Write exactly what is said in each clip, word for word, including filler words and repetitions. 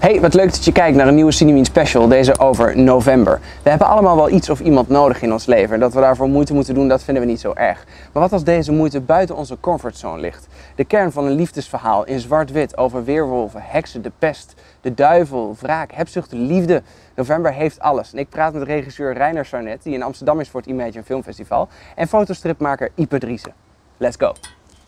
Hey, wat leuk dat je kijkt naar een nieuwe Cinemien special, deze over november. We hebben allemaal wel iets of iemand nodig in ons leven. En dat we daarvoor moeite moeten doen, dat vinden we niet zo erg. Maar wat als deze moeite buiten onze comfortzone ligt? De kern van een liefdesverhaal in zwart-wit over weerwolven, heksen, de pest, de duivel, wraak, hebzucht, liefde. November heeft alles. En ik praat met regisseur Reiner Sarnet, die in Amsterdam is voor het Imagine Film Festival, en fotostripmaker Ipe Driessen. Let's go!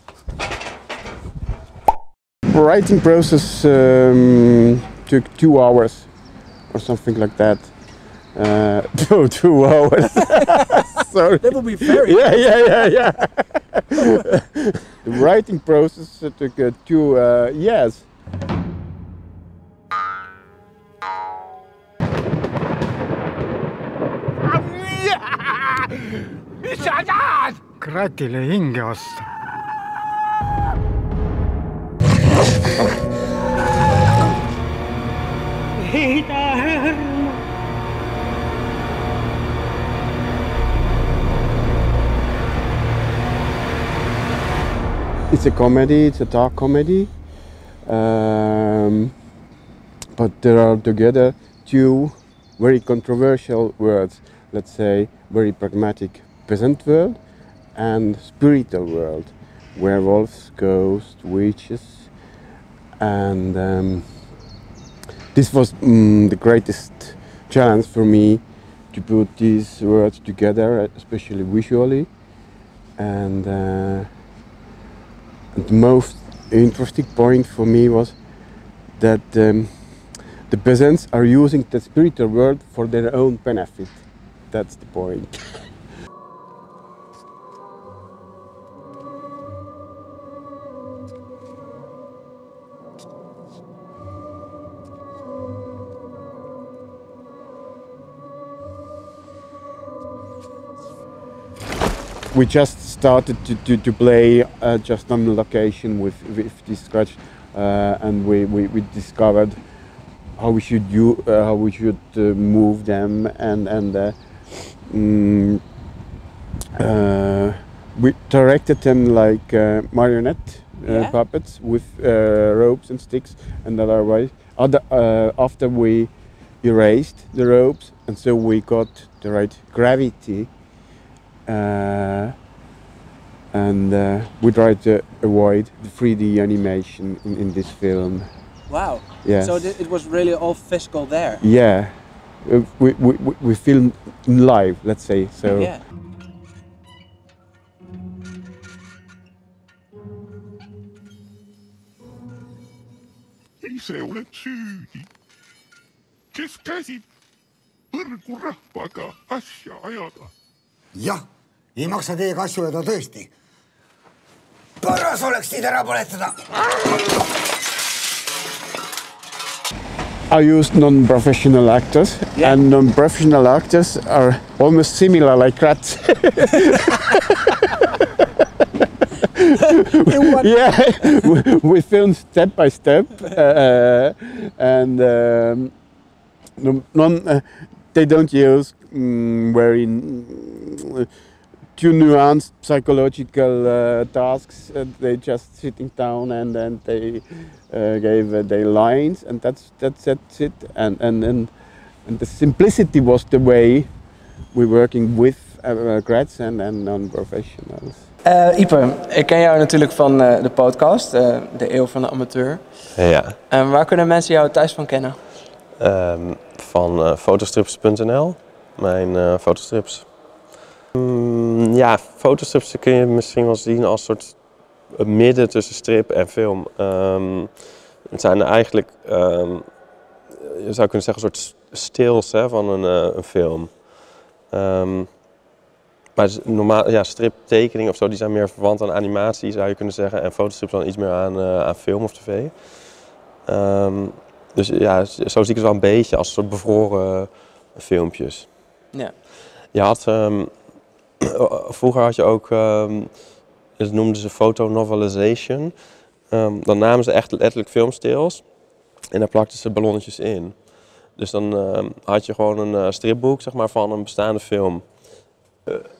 The writing process um, took two hours or something like that. Uh, two, two hours. Sorry. That would be very. Yeah, yeah, yeah, yeah. The writing process uh, took uh, two uh, years. Kratile hinge osta. It's a comedy, it's a dark comedy, um, but there are together two very controversial words, let's say very pragmatic peasant world and spiritual world, werewolves, ghosts, witches, and um, this was um, the greatest challenge for me to put these words together, especially visually, and uh, And the most interesting point for me was that um, the peasants are using the spiritual world for their own benefit. That's the point. We just started to, to, to play uh, just on location with, with this scratch, uh, and we, we, we discovered how we should do, uh, how we should uh, move them, and and uh, mm, uh, we directed them like uh, marionette uh, Yeah. puppets with uh, ropes and sticks, and otherwise, other, uh, after we erased the ropes, and so we got the right gravity. Uh, and uh, we tried to avoid the three D animation in, in this film. Wow. Yes. So th it was really all physical there. Yeah, uh, we, we, we- we filmed live, let's say, so. Yeah. Ei se ole syyni. Kes käsi põrgu rahvaga asja ajada. jah, ei maksa teiega asju ajada tõesti. paras oleks teid ära põletada. I used non-professional actors, Yeah. and non-professional actors are almost similar like rats. Yeah, we, we filmed step by step, uh, and um, no- non, uh, they don't use mm, very mm, too nuanced psychological uh, tasks. Uh, they just sitting down and then they uh, gave uh, their lines, and that's that's that's it. And and and and the simplicity was the way we're working with uh, grads and and non-professionals. Uh, Ipe, ik ken jou natuurlijk van uh, de podcast, uh, De Eeuw van de Amateur. Ja, En waar kunnen mensen jou thuis van kennen? ehm, van uh, fotostrips punt n l, mijn uh, fotostrips. Mm, ja, fotostrips kun je misschien wel zien als een soort midden tussen strip en film. Ehm, het zijn eigenlijk, ehm, je zou kunnen zeggen, een soort stils hè, van een, uh, een film. Ehm, maar normaal, ja, striptekeningen of zo, die zijn meer verwant aan animatie, zou je kunnen zeggen. En fotostrips dan iets meer aan, uh, aan film of tv. Ehm, dus ja, zo zie ik het wel een beetje als een soort bevroren filmpjes. Ja. Je had, ehm, vroeger had je ook, um, dat noemden ze fotonovelization. Um, dan namen ze echt letterlijk filmstils en daar plakten ze ballonnetjes in. Dus dan um, had je gewoon een uh, stripboek zeg maar, van een bestaande film. Uh,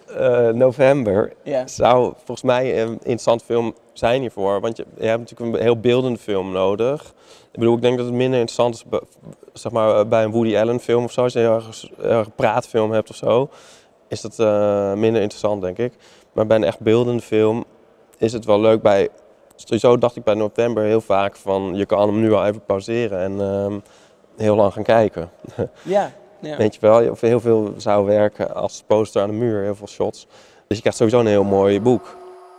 uh, november Ja. zou volgens mij een interessant film zijn hiervoor. Want je, je hebt natuurlijk een heel beeldende film nodig. Ik bedoel, ik denk dat het minder interessant is be- zeg maar, bij een Woody Allen film of zo. Als je een heel erg, heel erg praatfilm hebt of zo, is dat uh, minder interessant, denk ik. Maar bij een echt beeldende film is het wel leuk. Bij, sowieso dacht ik bij november heel vaak van, je kan hem nu al even pauzeren en uh, heel lang gaan kijken. Ja. Ja. Weet je wel, of heel veel zou werken als poster aan de muur, heel veel shots. Dus je krijgt sowieso een heel mooi boek.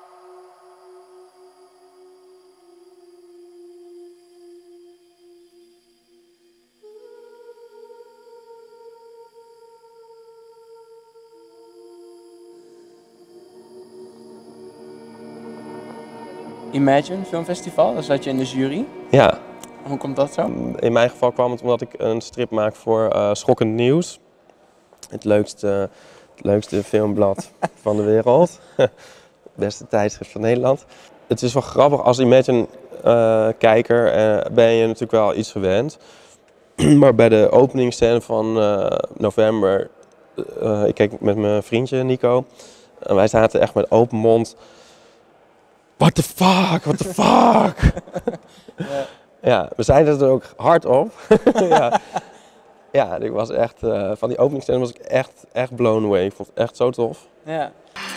Imagine Filmfestival, daar zat je in de jury. Ja. Hoe komt dat zo? In mijn geval kwam het omdat ik een strip maak voor uh, Schokkend Nieuws. Het leukste, het leukste filmblad van de wereld. Het beste tijdschrift van Nederland. Het is wel grappig, als Imagine-kijker uh, ben je natuurlijk wel iets gewend. Maar bij de openingsscène van uh, november, uh, ik keek met mijn vriendje Nico. En wij zaten echt met open mond. What the fuck, what the fuck? Ja. Ja, we zeiden er ook hard op. ja. ja, ik was echt, uh, van die openingsscène was ik echt, echt blown away. Ik vond het echt zo tof. Ja.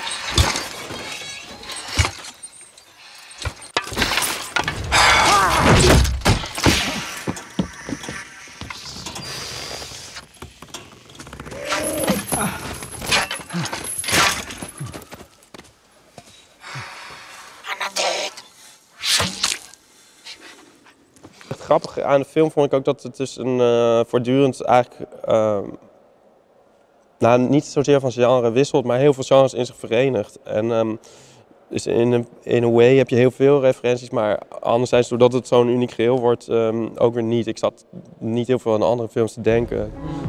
Het grappige aan de film vond ik ook dat het dus een uh, voortdurend eigenlijk, uh, nou niet zozeer van genre wisselt, maar heel veel genres in zich verenigt. En um, dus in een in a way heb je heel veel referenties, maar anderzijds doordat het zo'n uniek geheel wordt, um, ook weer niet. Ik zat niet heel veel aan andere films te denken.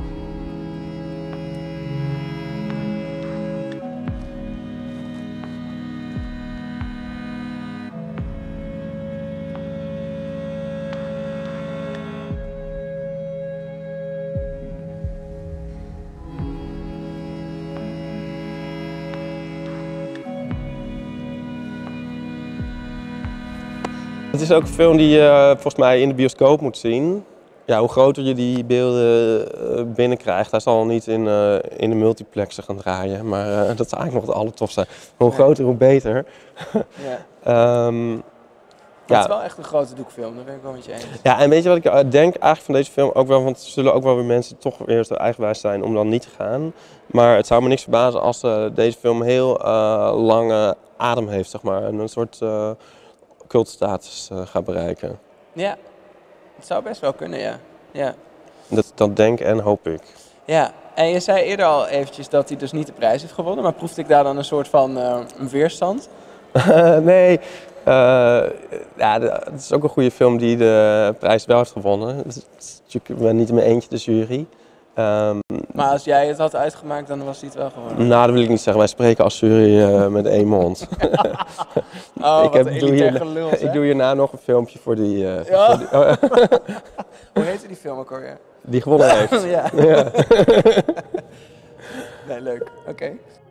Het is ook een film die je uh, volgens mij in de bioscoop moet zien. Ja, hoe groter je die beelden uh, binnenkrijgt, hij zal niet in, uh, in de multiplexen gaan draaien, maar uh, dat zou eigenlijk nog het allertofste. Hoe ja. groter, hoe beter. Ja. um, Maar ja. het is wel echt een grote doekfilm, daar ben ik wel met je eens. Ja, en weet je wat ik uh, denk eigenlijk van deze film ook wel, want er zullen ook wel weer mensen toch weer zo eigenwijs zijn om dan niet te gaan. Maar het zou me niks verbazen als uh, deze film heel uh, lange adem heeft, zeg maar, en een soort uh, cultstatus uh, gaat bereiken. Ja, het zou best wel kunnen, ja. Ja. Dat, dat denk en hoop ik. Ja, en je zei eerder al eventjes dat hij dus niet de prijs heeft gewonnen, maar proefde ik daar dan een soort van uh, een weerstand? nee, uh, ja, het is ook een goede film die de prijs wel heeft gewonnen. Ik ben niet in mijn eentje de jury. Um, maar als jij het had uitgemaakt, dan was hij het wel gewonnen? Nou, dat wil ik niet zeggen. Wij spreken als jury uh, met één mond. oh, ik, heb, heb, doe hier, gelul, ik doe hierna nog een filmpje voor die... Uh, ja. voor die oh, Hoe heette die film ook alweer? Die gewonnen heeft. ja. ja. nee, leuk. Oké. Okay.